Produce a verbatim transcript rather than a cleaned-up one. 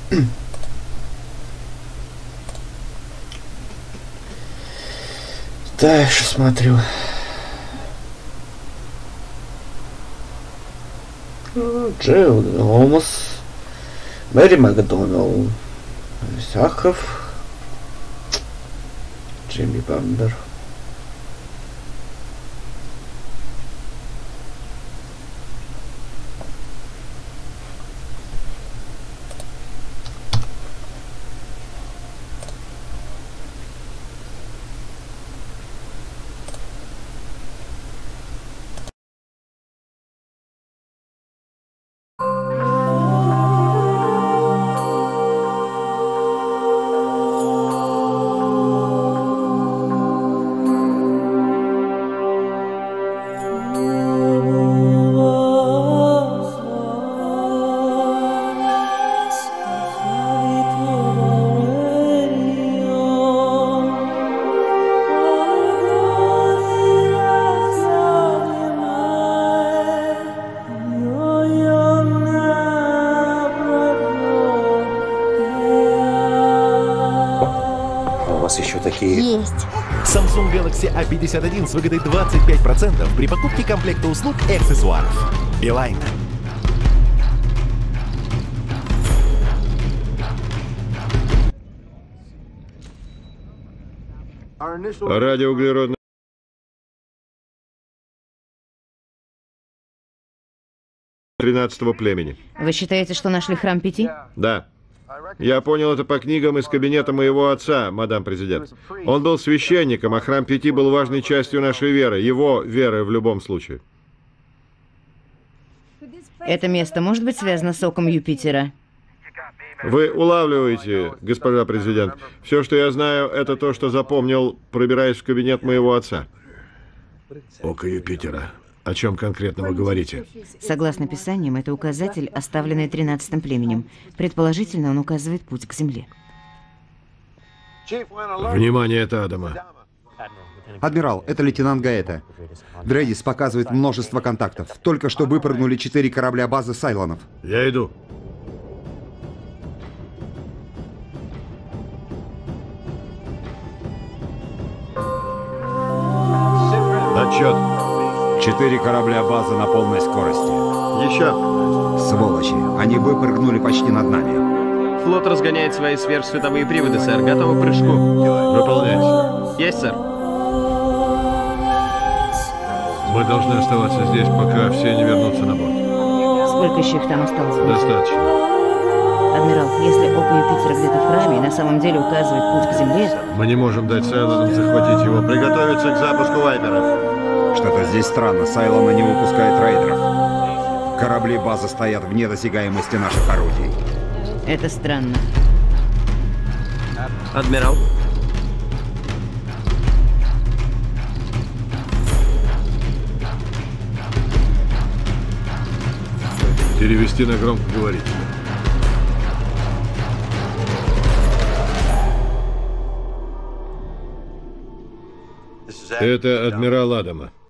Дальше смотрю. Джейл Ломас, Мэри Макдоналл, Сахов, Джимми Бамбер. Еще такие... Есть. Samsung Galaxy A пятьдесят один с выгодой двадцать пять процентов при покупке комплекта услуг и аксессуаров. Билайн. Радиоуглеродный. тринадцатого племени. Вы считаете, что нашли храм пяти? Да. Я понял это по книгам из кабинета моего отца, мадам президент. Он был священником, а храм пяти был важной частью нашей веры, его веры в любом случае. Это место может быть связано с оком Юпитера? Вы улавливаете, господа президент. Все, что я знаю, это то, что запомнил, пробираясь в кабинет моего отца. Око Юпитера. О чем конкретно вы говорите? Согласно Писаниям, это указатель, оставленный тринадцатым племенем. Предположительно, он указывает путь к земле. Внимание, это Адама. Адмирал, это лейтенант Гаэта. Дрейдис показывает множество контактов. Только что выпрыгнули четыре корабля базы Сайлонов. Я иду. Отчет. Четыре корабля базы на полной скорости. Еще. Сволочи, они выпрыгнули почти над нами. Флот разгоняет свои сверхсветовые приводы, сэр. Готовы к прыжку. Выполнять. Есть, сэр. Мы должны оставаться здесь, пока все не вернутся на борт. Сколько еще их там осталось? Достаточно. Адмирал, если око Юпитера где-то в храме и на самом деле указывает путь к земле... Мы не можем дать Сайлонам захватить его. Приготовиться к запуску вайперов. Что-то здесь странно. Сайлона не выпускает рейдеров. Корабли базы стоят вне досягаемости наших орудий. Это странно. Адмирал. Перевести на громкоговоритель. Это адмирал Адама.